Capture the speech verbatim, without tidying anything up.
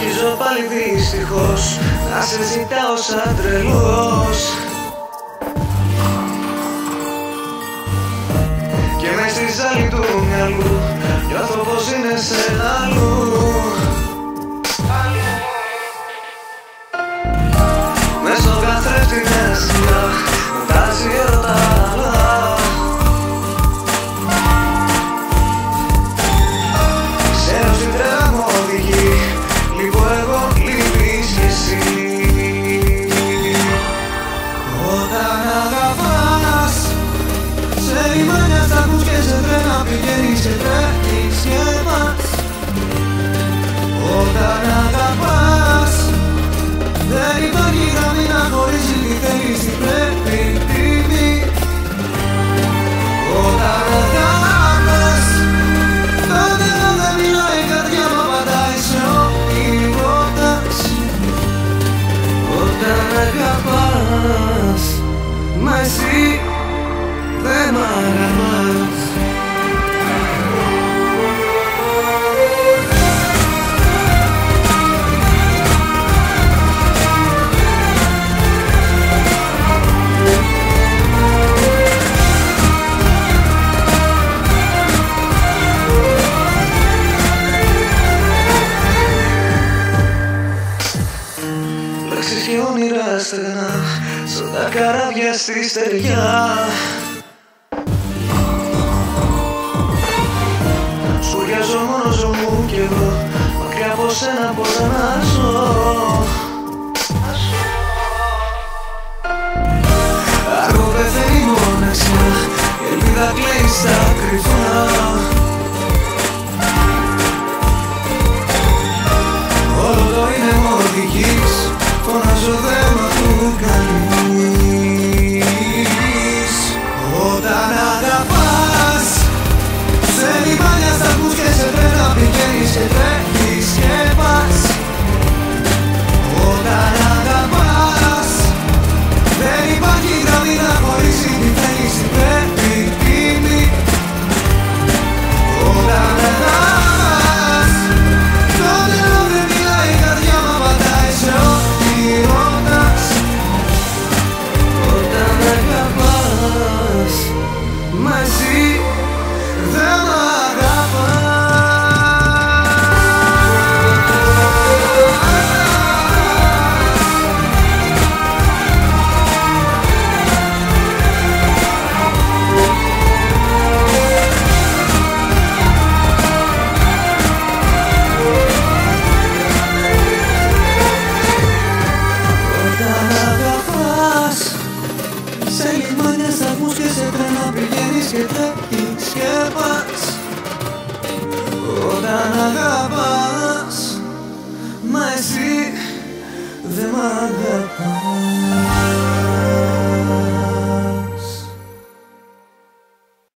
Αρχίζω πάλι δυστυχώς να σε ζητάω σαν τρελός. Και μες στη ζάλη του μυαλού νιώθω πως είναι σε αλλού. Μες στο καθρέφτη μια σειρά μου τάζει έρωτα άλλα. Ξέρω στην τρέλα μου οδηγεί, λίγο εγώ, λείπεις κι εσύ. Όταν αγαπάς, σε λιμάνια στα ακούς και σε τρένα πηγαίνεις και τρέχεις και πας. Όταν αγαπάς, δεν υπάρχει γραμμή να χωρίσει τι θέλεις, τι πρέπει, τιμή. Όταν αγαπάς, τότε εδώ δεν μιλάει η καρδιά μου, απαντάει σε ό,τι ρωτάς. Όταν αγαπάς, μα εσύ δεν μ' αγαπάς. Λέξεις και όνειρα στεγνά σαν τα καράβια στη στεριά. Σκουριάζω μόνος μου κι εγώ, μακριά από σένα μπορώ να ζω. Αργό πεθαίνει η μοναξιά, η ελπίδα κλαίει στα κρυφά. Όλο το είναι μου οδηγείς, φωνάζω δε μ' ακούν κανείς. Όταν αγαπάς, σε λιμάνια στα ακούς και σε τρένα πηγαίνεις και τρέχεις και πας. Όταν αγαπάς, δεν υπάρχει γραμμή να χωρίσει τι θέλεις, τι πρέπει, τιμή. Όταν αγαπάς, τότε εδώ δεν μιλάει η καρδιά μου, απαντάει σε ό,τι ρωτάς. Όταν αγαπάς, μα εσύ δεν μ' αγαπάς. Όταν αγαπάς, σε λιμάνια στα ακούς και σε τρένα πηγαίνεις και τρέχεις και πας. Όταν αγαπάς, μα εσύ δεν μ' αγαπάς.